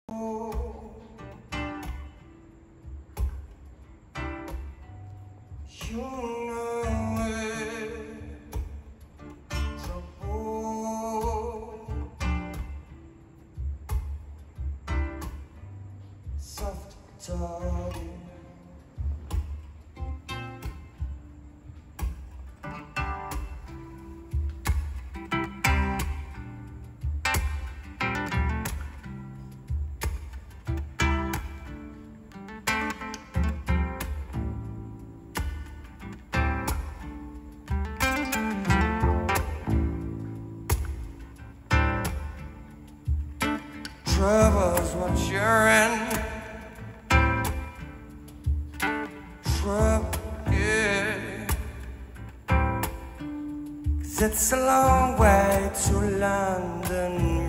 You know it's trouble, soft talking. Trouble's what you're in. Trouble, yeah. 'Cause it's a long way to London.